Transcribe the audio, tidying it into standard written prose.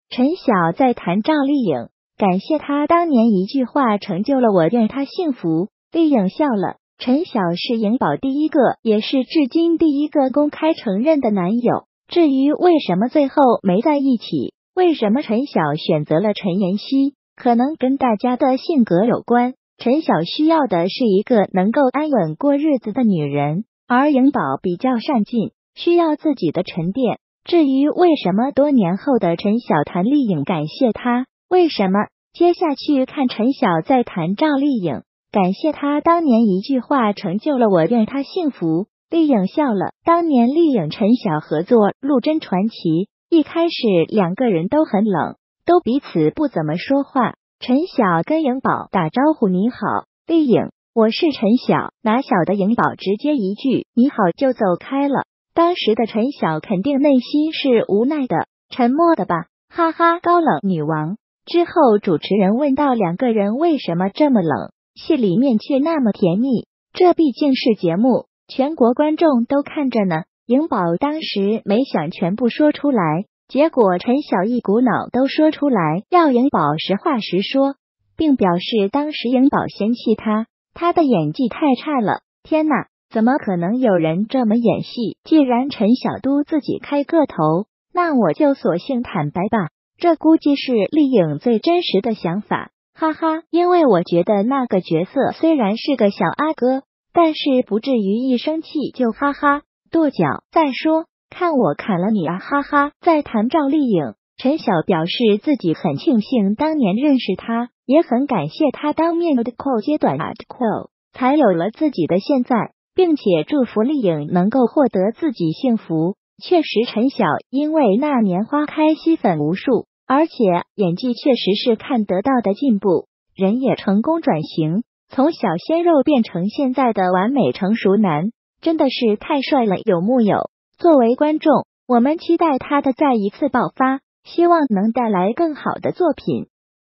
陈晓在谈赵丽颖，感谢她当年一句话成就了我，愿她幸福。丽颖笑了。陈晓是颖宝第一个，也是至今第一个公开承认的男友。至于为什么最后没在一起，为什么陈晓选择了陈妍希，可能跟大家的性格有关。陈晓需要的是一个能够安稳过日子的女人，而颖宝比较上进，需要自己的沉淀。至于为什么多年后的陈晓谈丽颖感谢她，为什么接下去看陈晓在谈赵丽颖，感谢她当年一句话成就了我，愿她幸福。丽颖笑了。当年丽颖陈晓合作《陆贞传奇》，一开始两个人都很冷，都彼此不怎么说话。陈晓跟颖宝打招呼，你好，丽颖，我是陈晓，哪晓得颖宝直接一句你好就走开了。当时的陈晓肯定内心是无奈的，沉默的吧，哈哈，高冷女王。之后主持人问到两个人为什么这么冷，戏里面却那么甜蜜，这毕竟是节目，全国观众都看着呢。颖宝当时没想全部说出来，结果陈晓一股脑都说出来，要颖宝实话实说，并表示当时颖宝嫌弃他的演技太差了。天哪，怎么可能有人这么演戏？既然陈晓都自己开个头，那我就索性坦白吧，这估计是丽颖最真实的想法，哈哈，因为我觉得那个角色虽然是个小阿哥，但是不至于一生气就哈哈跺脚。再说看我砍了你啊，哈哈。在谈赵丽颖，陈晓表示自己很庆幸当年认识她，也很感谢她当面的阶段才有了自己的现在，并且祝福丽颖能够获得自己幸福。确实陈晓因为那年花开吸粉无数，而且演技确实是看得到的进步，人也成功转型，从小鲜肉变成现在的完美成熟男，真的是太帅了，有木有？作为观众，我们期待他的再一次爆发，希望能带来更好的作品。